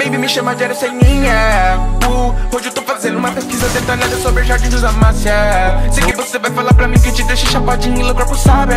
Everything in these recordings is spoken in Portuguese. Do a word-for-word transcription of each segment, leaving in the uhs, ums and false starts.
Baby, me chama de Aero sem linha. uh, Hoje eu tô fazendo uma pesquisa detalhada sobre Jardim dos Amácia. Sei que você vai falar pra mim que te deixa chapadinho e o corpo sabe.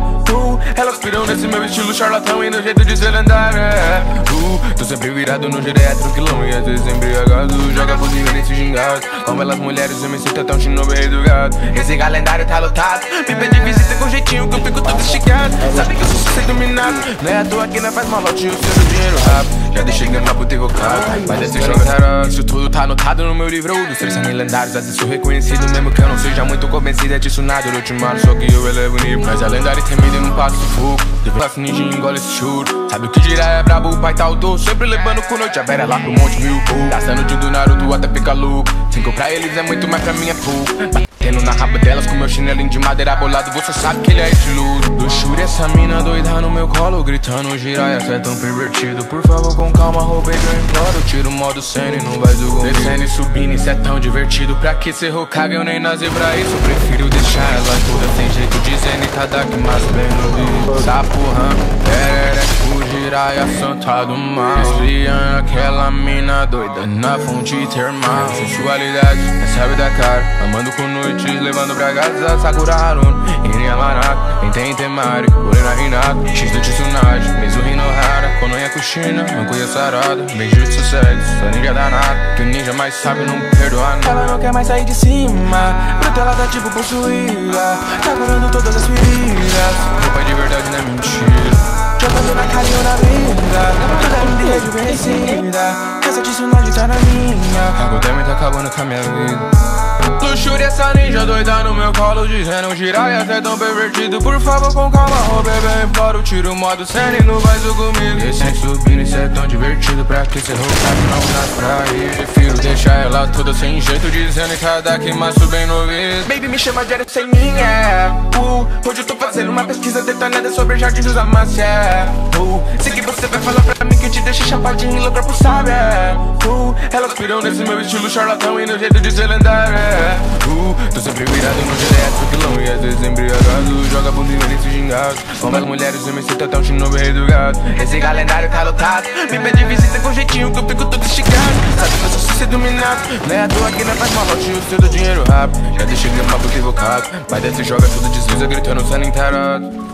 uh, Elas piram nesse meu estilo charlatão e no jeito de ser lendária. uh, Tô sempre virado no jeito é tranquilão e às vezes embriagado. Joga buzina nesse gingado. Como elas mulheres, eu me sinto tão chinobo educado. Esse calendário tá lotado. Me pede visita com jeitinho que eu fico todo esticado. Sabe que eu sou ser dominado. Não é à toa que não faz malote e o seu dinheiro rápido. Já deixei ganhar por ter vocado. Mas esse jogo era. Isso tudo tá anotado no meu livro dos três anos lendários. Às vezes sou reconhecido mesmo que eu não seja muito convencido. É disso nada, eu ultimato, só que eu elevo o nível. Mas a lendária temida e não passa sufoco. Depois ninja engole esse choro. Sabe o que dirá é brabo, o pai tá autor. Sempre levando com noite a vera lá pro monte mil. Gastando de do Naruto até fica louco. Cinco pra eles é muito, mas pra mim é pouco. Batendo na raba delas com meu chinelinho de madeira bolado. Você sabe que ele é estiloso. Luxúria, essa mina doida no meu colo. Gritando, giraia, cê é tão pervertido. Por favor, com calma, roubei que eu imploro. Tiro o modo cena e não vai do gol. Descendo e subindo, isso é tão divertido. Pra que cê rocaga, eu nem nasci pra isso. Prefiro deixar ela toda sem jeito. Dizendo em cada que mais bem no vídeo. Sapurrando, perereco, giraia, santa do mal. Esfriando aquela mina doida na fonte termal. Sensualidade, recebe da cara. Amando com noites, levando pra casa. Sakura Haruno, Iriamanaka. Enten Temari, Urena Hinata. X do Tsunade, Mizu Hinohara. Konoya Kushina, Mankuya Sarada. Beijutsu sexo, sou ninja danada. Que o ninja mais sabe não perdoar nada. Ela não quer mais sair de cima. Bruta, ela tá tipo possuída. Tá curando todas as feridas. Meu pai de verdade não é mentira. Jogando na cara e eu na vida. Toda linda e rejuvenescida. Essa Tsunade tá na minha. O Demi tá acabando com a minha vida. Luxúria, essa ninja doida no meu colo. Dizendo giraia, cê é tão pervertido. Por favor, com calma, roubei bem fora. Tiro o modo cena e não faz o comigo. Descendo subindo, isso é tão divertido. Pra que cê roubar não nasce pra ir. Prefiro deixar ela toda sem jeito. Dizendo em cada que mais bem no ouvido. Baby, me chama de Aero sem linha. uh, Hoje eu tô fazendo uma pesquisa detalhada sobre Jardim dos Amácia. uh, Sei que você vai falar pra mim que te deixa chapadinho e o corpo sabe. uh, Elas piram nesse meu estilo charlatão e no jeito de ser lendária. Uh, tô sempre virado no G D S tranquilão e às vezes embriagado. Joga bundinha nesse gingado. Como as mulheres, eu me sinto tão chinobo educado. Esse calendário tá lotado. Me pede visita com jeitinho que eu fico todo esticado. Sabe que eu sou ser dominado. Não é à toa que não faz malote e o seu dinheiro rápido. Já deixei ganhar por ter vocado. Mas desse joga tudo desliza gritando sendo enterado.